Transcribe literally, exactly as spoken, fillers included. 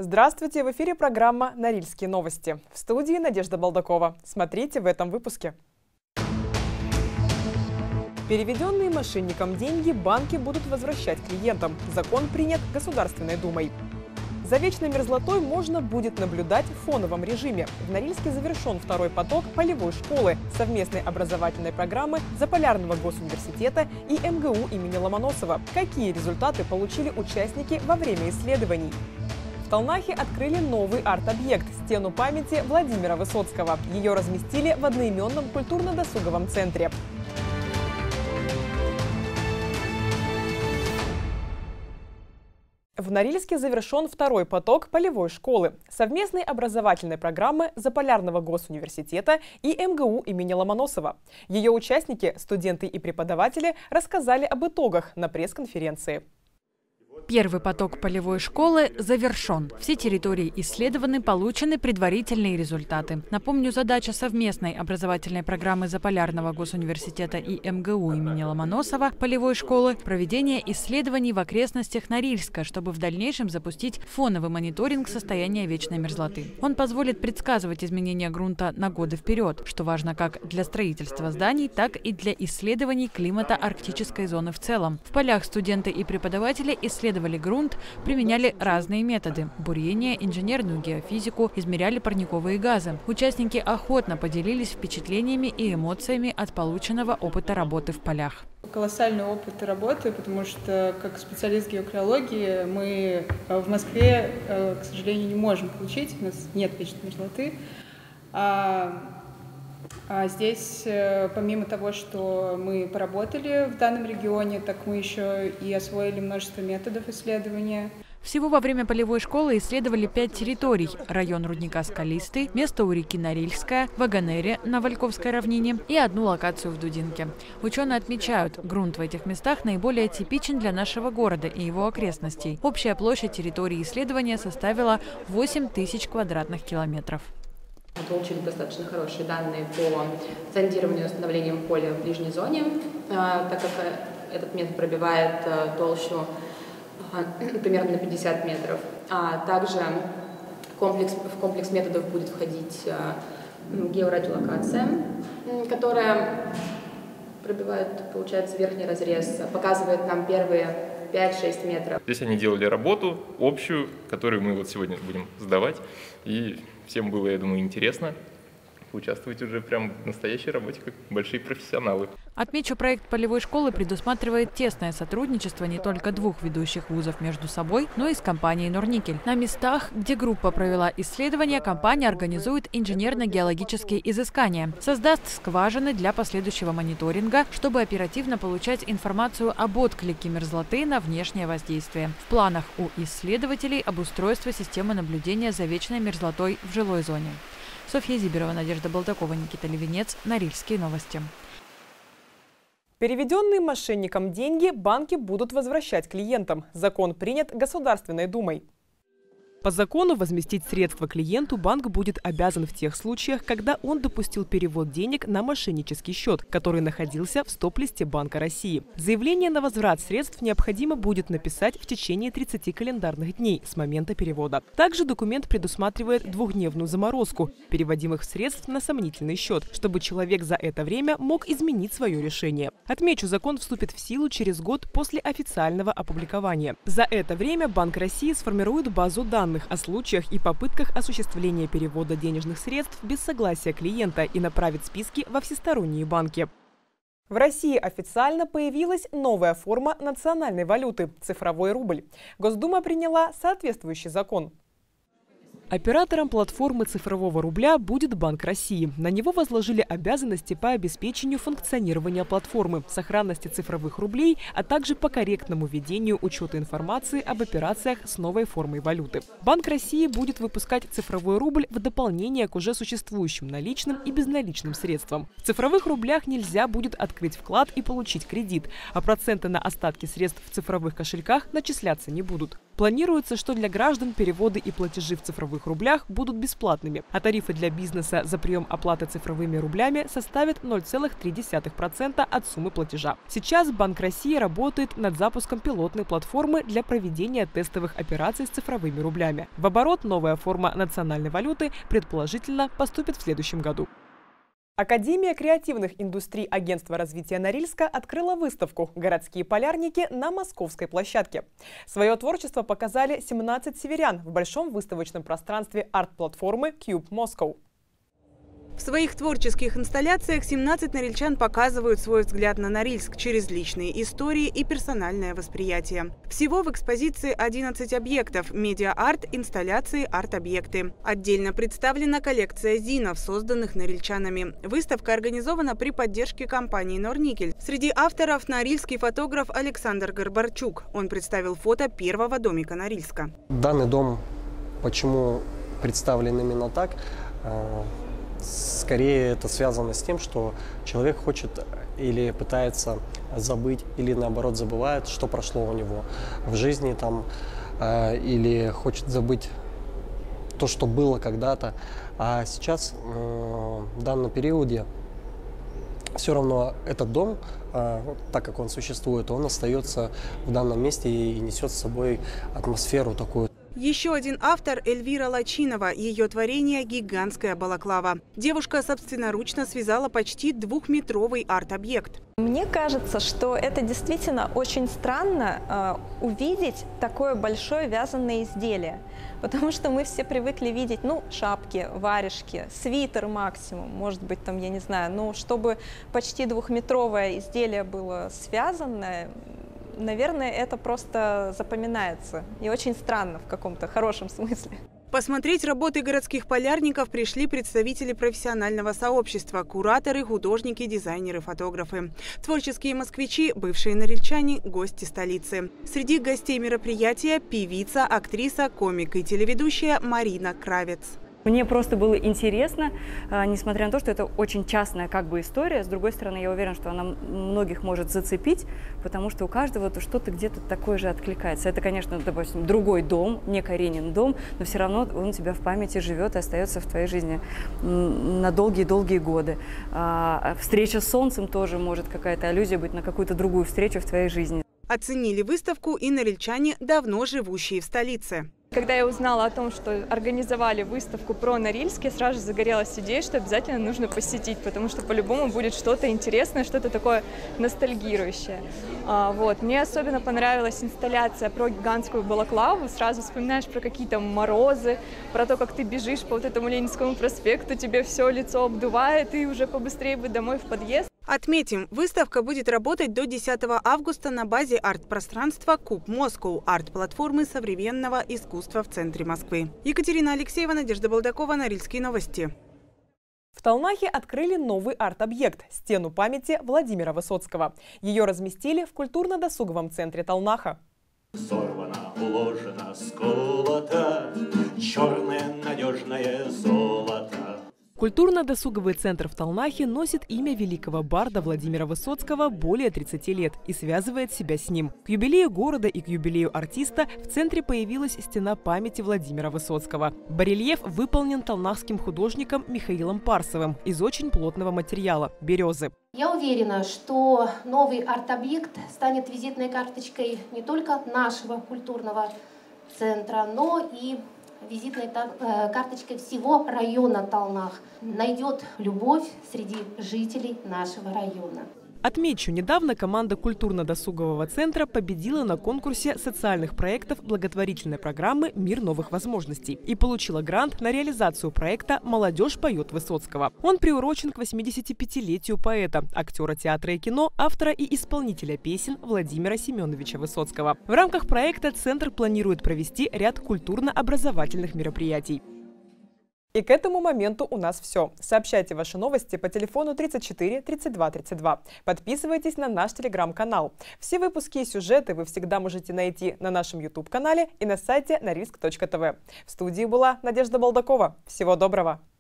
Здравствуйте! В эфире программа «Норильские новости». В студии Надежда Балдакова. Смотрите в этом выпуске. Переведенные мошенникам деньги банки будут возвращать клиентам. Закон принят Государственной Думой. За вечной мерзлотой можно будет наблюдать в фоновом режиме. В Норильске завершен второй поток полевой школы совместной образовательной программы Заполярного госуниверситета и эм гэ у имени Ломоносова. Какие результаты получили участники во время исследований? В Талнахе открыли новый арт-объект – стену памяти Владимира Высоцкого. Ее разместили в одноименном культурно-досуговом центре. В Норильске завершен второй поток полевой школы совместной образовательной программы Заполярного госуниверситета и эм гэ у имени Ломоносова. Ее участники, студенты и преподаватели, рассказали об итогах на пресс-конференции. Первый поток полевой школы завершен. Все территории исследованы, получены предварительные результаты. Напомню, задача совместной образовательной программы Заполярного госуниверситета и эм гэ у имени Ломоносова полевой школы – проведение исследований в окрестностях Норильска, чтобы в дальнейшем запустить фоновый мониторинг состояния вечной мерзлоты. Он позволит предсказывать изменения грунта на годы вперед, что важно как для строительства зданий, так и для исследований климата арктической зоны в целом. В полях студенты и преподаватели исследовали грунт, применяли разные методы – бурение, инженерную геофизику, измеряли парниковые газы. Участники охотно поделились впечатлениями и эмоциями от полученного опыта работы в полях. Колоссальный опыт работы, потому что как специалист геокриологии мы в Москве, к сожалению, не можем получить, у нас нет вечной мерзлоты. А здесь, помимо того, что мы поработали в данном регионе, так мы еще и освоили множество методов исследования. Всего во время полевой школы исследовали пять территорий – район рудника Скалистый, место у реки Норильская, Ваганере на Вальковской равнине и одну локацию в Дудинке. Ученые отмечают, грунт в этих местах наиболее типичен для нашего города и его окрестностей. Общая площадь территории исследования составила восемь тысяч квадратных километров. Мы получили достаточно хорошие данные по зондированию и установлению поля в ближней зоне, так как этот метод пробивает толщу примерно на пятьдесят метров. А также комплекс, в комплекс методов будет входить георадиолокация, которая пробивает, получается, верхний разрез, показывает нам первые пять-шесть метров. Здесь они делали работу общую, которую мы вот сегодня будем сдавать, и всем было, я думаю, интересно участвовать уже прям в настоящей работе, как большие профессионалы. Отмечу, проект полевой школы предусматривает тесное сотрудничество не только двух ведущих вузов между собой, но и с компанией «Норникель». На местах, где группа провела исследования, компания организует инженерно-геологические изыскания, создаст скважины для последующего мониторинга, чтобы оперативно получать информацию об отклике мерзлоты на внешнее воздействие. В планах у исследователей обустройство системы наблюдения за вечной мерзлотой в жилой зоне. Софья Зиберова, Надежда Балдакова, Никита Левинец. Норильские новости. Переведенные мошенникам деньги банки будут возвращать клиентам. Закон принят Государственной Думой. По закону возместить средства клиенту банк будет обязан в тех случаях, когда он допустил перевод денег на мошеннический счет, который находился в стоп-листе Банка России. Заявление на возврат средств необходимо будет написать в течение тридцати календарных дней с момента перевода. Также документ предусматривает двухдневную заморозку переводимых средств на сомнительный счет, чтобы человек за это время мог изменить свое решение. Отмечу, закон вступит в силу через год после официального опубликования. За это время Банк России сформирует базу данных о случаях и попытках осуществления перевода денежных средств без согласия клиента и направит списки во всесторонние банки. В России официально появилась новая форма национальной валюты – цифровой рубль. Госдума приняла соответствующий закон. Оператором платформы цифрового рубля будет Банк России. На него возложили обязанности по обеспечению функционирования платформы, сохранности цифровых рублей, а также по корректному ведению учета информации об операциях с новой формой валюты. Банк России будет выпускать цифровой рубль в дополнение к уже существующим наличным и безналичным средствам. В цифровых рублях нельзя будет открыть вклад и получить кредит, а проценты на остатки средств в цифровых кошельках начисляться не будут. Планируется, что для граждан переводы и платежи в цифровых рублях будут бесплатными, а тарифы для бизнеса за прием оплаты цифровыми рублями составят ноль целых три десятых процента от суммы платежа. Сейчас Банк России работает над запуском пилотной платформы для проведения тестовых операций с цифровыми рублями. В оборот новая форма национальной валюты предположительно поступит в следующем году. Академия креативных индустрий Агентства развития Норильска открыла выставку «Городские полярники» на московской площадке. Свое творчество показали семнадцать северян в большом выставочном пространстве арт-платформы Cube Moscow. В своих творческих инсталляциях семнадцать норильчан показывают свой взгляд на Норильск через личные истории и персональное восприятие. Всего в экспозиции одиннадцать объектов – медиа-арт, инсталляции, арт-объекты. Отдельно представлена коллекция зинов, созданных норильчанами. Выставка организована при поддержке компании «Норникель». Среди авторов норильский фотограф Александр Горбарчук. Он представил фото первого домика Норильска. Данный дом, почему представлен именно так? Скорее это связано с тем, что человек хочет или пытается забыть, или наоборот забывает, что прошло у него в жизни, там, э, или хочет забыть то, что было когда-то. А сейчас, э, в данном периоде, все равно этот дом, э, так как он существует, он остается в данном месте и несет с собой атмосферу такую. Еще один автор – Эльвира Лачинова. Ее творение – гигантская балаклава. Девушка собственноручно связала почти двухметровый арт-объект. Мне кажется, что это действительно очень странно э, увидеть такое большое вязаное изделие. Потому что мы все привыкли видеть, ну, шапки, варежки, свитер максимум, может быть, там, я не знаю. Но чтобы почти двухметровое изделие было связанное, наверное, это просто запоминается. И очень странно в каком-то хорошем смысле. Посмотреть работы городских полярников пришли представители профессионального сообщества, кураторы, художники, дизайнеры, фотографы. Творческие москвичи, бывшие норильчане, гости столицы. Среди гостей мероприятия певица, актриса, комик и телеведущая Марина Кравец. Мне просто было интересно, несмотря на то, что это очень частная как бы история, с другой стороны, я уверена, что она многих может зацепить, потому что у каждого что-то где-то такое же откликается. Это, конечно, допустим, другой дом, не Каренин дом, но все равно он у тебя в памяти живет и остается в твоей жизни на долгие-долгие годы. А встреча с солнцем тоже может какая-то аллюзия быть на какую-то другую встречу в твоей жизни. Оценили выставку и норильчане, давно живущие в столице. Когда я узнала о том, что организовали выставку про Норильск, я сразу же загорелась идеей, что обязательно нужно посетить, потому что по-любому будет что-то интересное, что-то такое ностальгирующее. А, вот. Мне особенно понравилась инсталляция про гигантскую балаклаву. Сразу вспоминаешь про какие-то морозы, про то, как ты бежишь по вот этому Ленинскому проспекту, тебе все лицо обдувает, и уже побыстрее бы домой в подъезд. Отметим, выставка будет работать до десятого августа на базе арт-пространства Cube Moscow, арт-платформы современного искусства в центре Москвы. Екатерина Алексеева, Надежда Балдакова, Норильские новости. В Талнахе открыли новый арт-объект – стену памяти Владимира Высоцкого. Ее разместили в культурно-досуговом центре Талнаха. Сорвано, уложено, сколото, черное надежное золото. Культурно-досуговый центр в Талнахе носит имя великого барда Владимира Высоцкого более тридцати лет и связывает себя с ним. К юбилею города и к юбилею артиста в центре появилась стена памяти Владимира Высоцкого. Барельеф выполнен талнахским художником Михаилом Парсовым из очень плотного материала – березы. Я уверена, что новый арт-объект станет визитной карточкой не только нашего культурного центра, но и визитной карточкой всего района Талнах. Найдет любовь среди жителей нашего района. Отмечу, недавно команда культурно-досугового центра победила на конкурсе социальных проектов благотворительной программы «Мир новых возможностей» и получила грант на реализацию проекта «Молодежь поет Высоцкого». Он приурочен к восьмидесятипятилетию поэта, актера театра и кино, автора и исполнителя песен Владимира Семеновича Высоцкого. В рамках проекта Центр планирует провести ряд культурно-образовательных мероприятий. И к этому моменту у нас все. Сообщайте ваши новости по телефону тридцать четыре тридцать два тридцать два. Подписывайтесь на наш телеграм-канал. Все выпуски и сюжеты вы всегда можете найти на нашем ютуб-канале и на сайте норильск точка тв. В студии была Надежда Балдакова. Всего доброго!